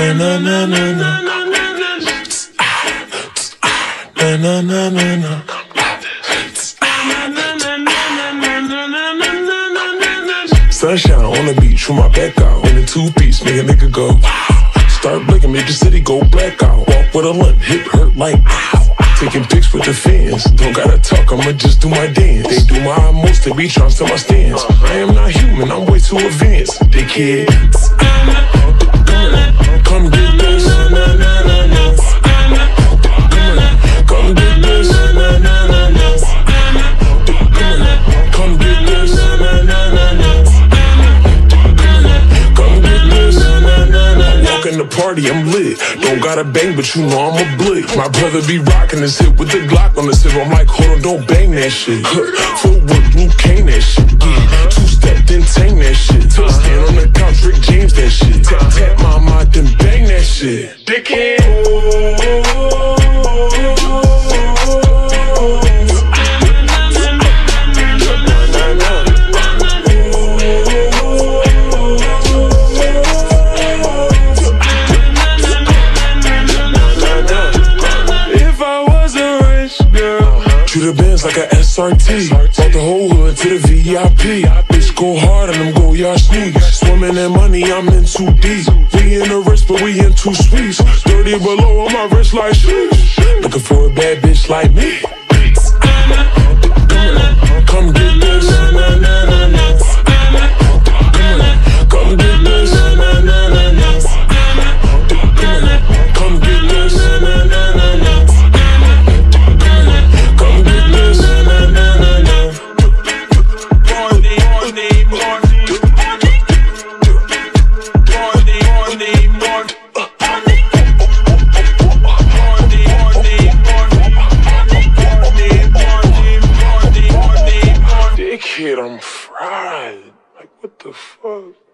na na na na. Na na na na na. Sunshine on the beach with my back out. In a two-piece, make a nigga go wow. Start blinking, make the city go blackout. Walk with a limp, hip hurt like ow. Taking pics with the fans. Don't gotta talk, I'ma just do my dance. They do my most, they be trying to my stance. I am not human, I'm way too advanced. Dickhead. Come get this. Come get this. Come get this. In the party, I'm lit. Don't gotta bang, but you know I'm a blick. My brother be rocking his hip with the Glock on his hip. I'm like, hold on, don't bang that shit. Footwork, Luke Kane that shit. Yeah, two-step, then tang that shit. Stand on the couch, Rick James that shit. Tap, tap, my mind, then bang that shit. Dickhead. Shoot the Benz like a SRT. Brought the whole hood to the VIP. Bitch go hard and them go y'all sneaks. Swimming in money, I'm in too deep. We in the wrist, but we in two sweets. 30 below on my wrist like sheesh. Looking for a bad bitch like me. Come get this. Come get this. Come get this. Kid, I'm fried. Like, what the fuck?